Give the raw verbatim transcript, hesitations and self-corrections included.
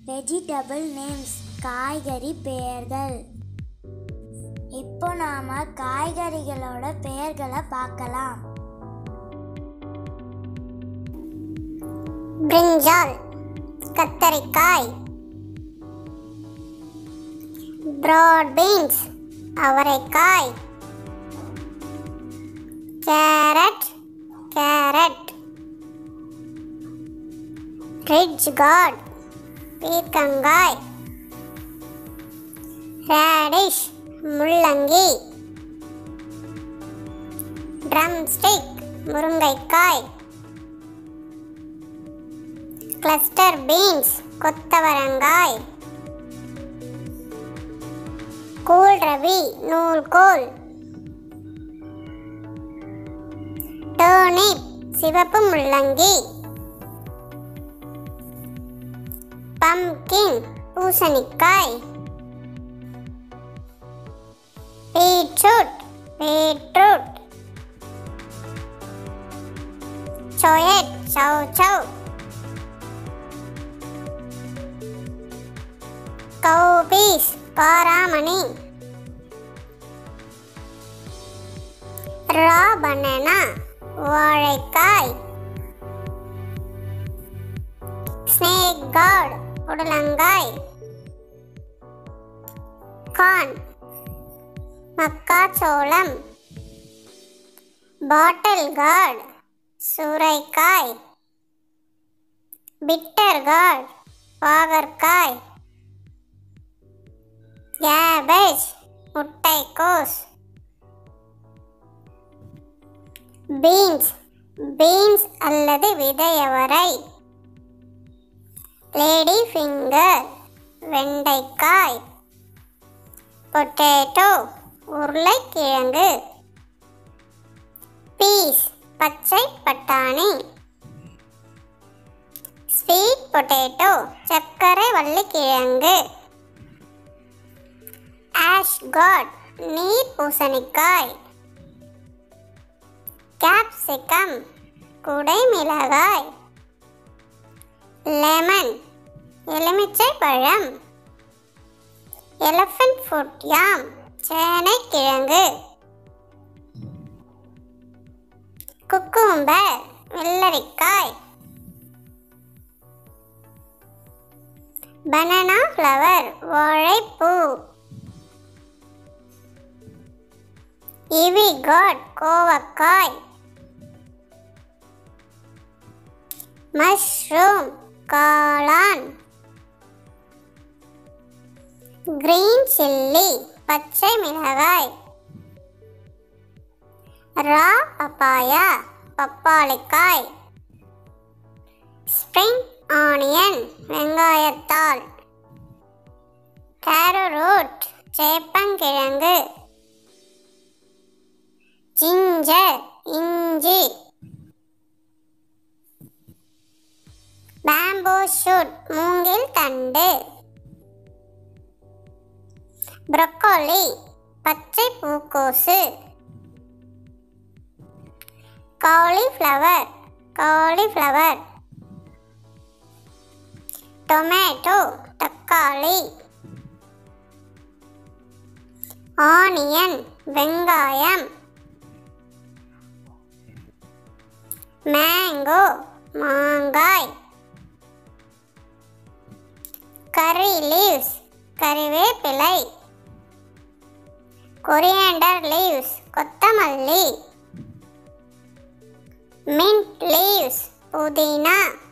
Vegetable names காய்கறி பெயர்கள். இப்போ நாம காய்கறிகளோட பெயர்களை பார்க்கலாம். பிரிஞ்சால் கத்தரிக்காய், பிராட் பீன்ஸ் அவரைக்காய், கேரட் கேரட், ரிட்ஜ் கார்ட் பீர்க்கங்காய், ரேடிஷ் முள்ளங்கி, ட்ரம்ஸ்டிக் முருங்கைக்காய், கிளஸ்டர் பீன்ஸ் கொத்தவரங்காய், கோல்ரவி நூல்கோல், டர்னிப் சிவப்பு முள்ளங்கி, பம்ப்கின் பூசணிக்காய், பீட்ரூட் பீட்ரூட், சோயட் சௌ சௌ, கௌபீஸ் காராமணி, ரா பனானா வாழைக்காய், ஸ்னேக் கார்ட் புடலங்காய், கார்ன் மக்காச்சோளம், பாட்டில் கார்ட் சூரைக்காய், பிட்டர் கார்ட் பாகற்காய், கேபேஜ் முட்டைக்கோஸ், பீன்ஸ் பீன்ஸ் அல்லது விதையவரை, லேடி ஃபிங்கர் வெண்டைக்காய், பொட்டேட்டோ உருளைக்கிழங்கு, பீஸ் பச்சை பட்டாணி, ஸ்வீட் பொட்டேட்டோ சர்க்கரை வள்ளிக்கிழங்கு, ஆஷ் கார்ட் நீர் பூசணிக்காய், கேப்சிகம் குடைமிளகாய், லெமன் எலுமிச்சை பழம், எலஃபண்ட் ஃபுட் யாம் சேனைக்கிழங்கு, குக்கும்பர் வெள்ளரிக்காய், பனானா ஃப்ளவர் வாழைப்பூ, இவி கார்ட் கோவக்காய், மஷ்ரூம் காளான், கிரீன் சில்லி பச்சை மிளகாய், ரா பப்பாயா பப்பாளிக்காய், ஸ்ப்ரிங் ஆனியன் வெங்காயத்தாள், கேரட் சேப்பங்கிழங்கு, ஜிஞ்சர் இஞ்சி, பேம்பூ ஷூட் மூங்கில் தண்டு, ப்ரோக்கோலி பச்சை பூக்கோசு, காலிஃப்ளவர் காலிஃப்ளவர், டொமேட்டோ தக்காளி, ஆனியன் வெங்காயம், மேங்கோ மாங்காய், கரி லீவ்ஸ் கறிவேப்பிலை, கொரியாண்டர் லீவ்ஸ் கொத்தமல்லி, மின்ட் லீவ்ஸ் புதினா.